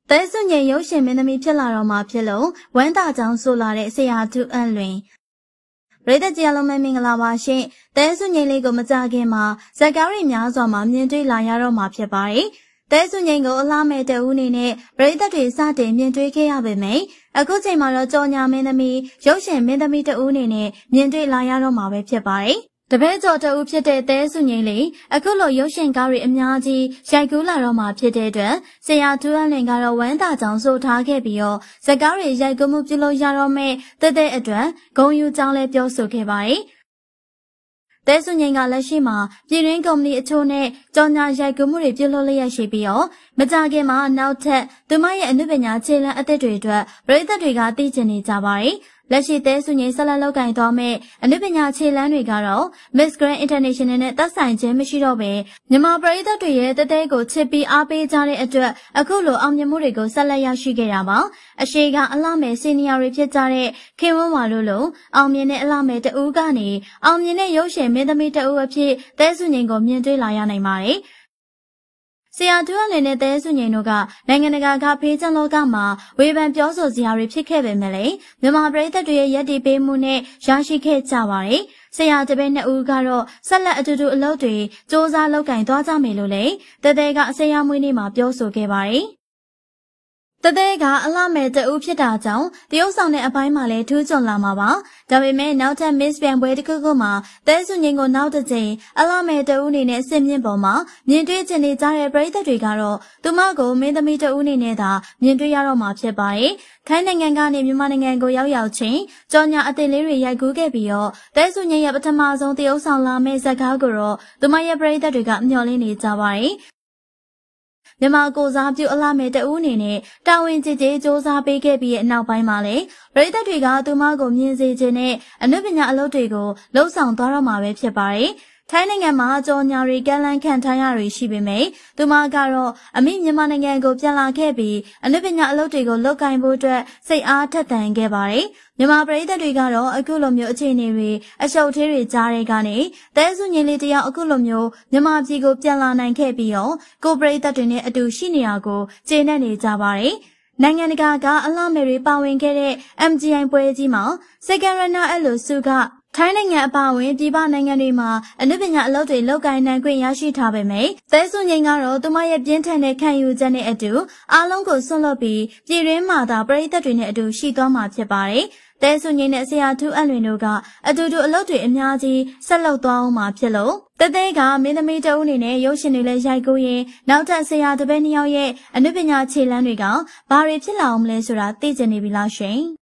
တဲစွညင်ရုပ်ရှင်မင်းသမီးဖြစ်လာတော့မှာဖြစ်လို့ဝမ်းသာကြောင်းဆိုလာတဲ့ဆရာတူအန်လွင်ပရိသတ်ကြီးအလုံးမင်္ဂလာပါရှင်တဲစွညင်လေးကိုမကြခင်မှာဇက်ကားရီများစွာမှာမြင်တွေ့လာရတော့မှာဖြစ်ပါတယ်တဲစွညင်ကိုအလားမဲ့တဦးအနေနဲ့ပရိသတ်တွေစတင်မြင်တွေ့ခဲ့ရပေမယ့်အခုချိန်မှာတော့ကြော်ညာမင်းသမီးရုပ်ရှင်မင်းသမီးတဦးအနေနဲ့မြင်တွေ့လာရတော့မှာပဲဖြစ်ပါတယ်တပည့်ကျော်တဦးဖြစ်တဲ့တဲစွညင်လေးအခုလိုရုပ်ရှင်ကားတွေအများကြီးရိုက်ကူးလာတော့မှာဖြစ်တဲ့အတွက်ဆရာတူအန်လွင်ကတော့ဝမ်းသာကြောင်းဆိုထားခဲ့ပြီးတော့ဇက်ကားတွေရိုက်ကူးမှုပြုလုပ်ရတော့မဲ့တဲ့အတွက်ဂုဏ်ယူကြောင်းလည်းပြောဆိုခဲ့ပါတယ်တဲစွညင်ကလက်ရှိမှာပြည်တွင်းကုမ္ပဏီအချို့နဲ့ကြော်ညာရိုက်ကူးမှုတွေပြုလုပ်လျက်ရှိပြီးတော့မကြခင်မှာနောက်ထပ်သူမရဲ့အနုပညာခြေလှမ်းအသစ်တွေအတွက်ပရိသတ်တွေကသိကျင်နေကြပါတယ်လက်ရှိတဲစွညင်ဆက်လက်လုပ်ကင်သွားမဲ့အနုပညာခြေလှမ်းတွေကတော့ Miss Grand International နဲ့သက်ဆိုင်ခြင်းမရှိတော့ပဲမြန်မာပရိသတ်တွေရဲ့တဲကိုချစ်ပြီးအားပေးကြတဲ့အတွက်အခုလိုအောင်မြင်မှုတွေကိုဆက်လက်ရရှိခဲ့တာပါအရှိကအလှမဲ့စီနီယာတွေဖြစ်ကြတဲ့ခင်ဝန်းဝါတို့လိုအောင်မြင်တဲ့အလှမဲ့တဦးကနေအောင်မြင်တဲ့ရုပ်ရှင်မင်းသမီးတဦးအဖြစ်တဲစွညင်ကိုမြင်တွေ့လာရနိုင်ပါတယ်ဆရာတူအန်လွင်နဲ့တဲစွညင်တို့ကနိုင်ငံတကာကဖေးချန်လောကမှာဝေဖန်ပြောဆိုစရာတွေဖြစ်ခဲ့ပေမဲ့လည်းမြန်မာပရိသတ်တွေရဲ့ယက်တီပေးမှုနဲ့ရရှိခဲ့ကြပါတယ်။ဆရာတပည့်နှစ်ဦးကတော့ဆက်လက်အတူတူအလုပ်တွေစ조사လုပ်ကင်သွားကြမယ်လို့လည်းတဲကဆရာမွေးနေ့မှာပြောဆိုခဲ့ပါတယ်။တဲကအလှမဲ့တဦးဖြစ်တာကြောင့်တရုတ်ဆောင်တဲ့အပိုင်းမှာလည်းထူးချွန်လာမှာပါ။ဒါပေမဲ့နောက်ထပ် Miss ပြိုင်ပွဲတစ်ခုခုမှာတဲစွညင်ကိုနောက်တစ်ချိန်အလှမဲ့တဦးအနေနဲ့စင်မြင့်ပေါ်မှာမြင်တွေ့ချင်နေကြတဲ့ပရိသတ်တွေကတော့သူမကိုမင်းသမီးတဦးအနေနဲ့သာမြင်တွေ့ရတော့မှာဖြစ်ပါတယ်။ခိုင်းနိုင်ငံကနေမြန်မာနိုင်ငံကိုရောက်ချင်းကြော်ညာအသစ်လေးတွေရိုက်ကူးခဲ့ပြီးတော့တဲစွညင်ရဲ့ပထမဆုံးတရုတ်ဆောင်လာမဲ့ဇာတ်ကားကိုတော့သူမရဲ့ပရိသတ်တွေကမျှော်လင့်နေကြပါတယ်။မြန်မာကိုစားပြုအလှမဲ့တဦးအနေနဲ့တာဝန်ကြီးကြီးစ조사ပေးခဲ့ပြီးတဲ့နောက်ပိုင်းမှာလည်းပရိသတ်တွေကသူမကိုမြင်စေခြင်းနဲ့အနုပညာအလုပ်တွေကိုလှုပ်ဆောင်သွားတော့မှာပဲဖြစ်ပါတယ်။ထိုင်းနိုင်ငံမှာကြော်ညာတွေကန့်လန့်ခံထားရတွေရှိပေမယ့်သူမကတော့အမိမြန်မာနိုင်ငံကိုပြန်လာခဲ့ပြီးအနုပညာအလုပ်တွေကိုလုပ်ကိုင်ဖို့အတွက်စိတ်အားထက်သန်ခဲ့ပါတယ်။မြန်မာပရိသတ်တွေကတော့အခုလိုမျိုးအခြေအနေတွေအရှုပ်သေးတွေကြားတဲ့ကနေတဲစွညင်လေးတယောက်အခုလိုမျိုးမြန်မာပြည်ကိုပြန်လာနိုင်ခဲ့ပြီးတော့ကိုပရိသတ်တွေနဲ့အတူရှိနေတာကိုကျေနပ်နေကြပါတယ်။နိုင်ငံတကာကအလှမဲ့တွေပါဝင်ခဲ့တဲ့ MGI ပွဲကြီးမှာ Second Runner အဲ့လိုစုကထိုင်းနိုင်ငံအပါအဝင်ပြည်ပနိုင်ငံတွေမှာအနုပညာအလုပ်တွေလုပ်ကိုင်နိုင်ခွင့်ရရှိထားပေမယ့်တဲစွညင်ကတော့သူမရဲ့ပြင်းထန်တဲ့ခံယူချက်နဲ့အတူအားလုံးကိုဆွန့်လွတ်ပြီးပြည်တွင်းမှာသာပရိသတ်တွေနဲ့အတူရှိသွားမှာဖြစ်ပါတယ်။တဲစွညင်နဲ့ဆရာတူအန်လွင်တို့ကအတူတူအလုပ်တွေအများကြီးဆက်လုပ်သွားအောင်မှာဖြစ်လို့တဲကမင်းသမီးတဦးအနေနဲ့ရုပ်ရှင်တွေလည်းရိုက်ကူးရင်နောက်ထပ်ဆရာတပည့်နှစ်ယောက်ရဲ့အနုပညာခြေလှမ်းတွေကဘာတွေဖြစ်လာအောင်မလဲဆိုတာသိချင်နေပြီလားရှင်။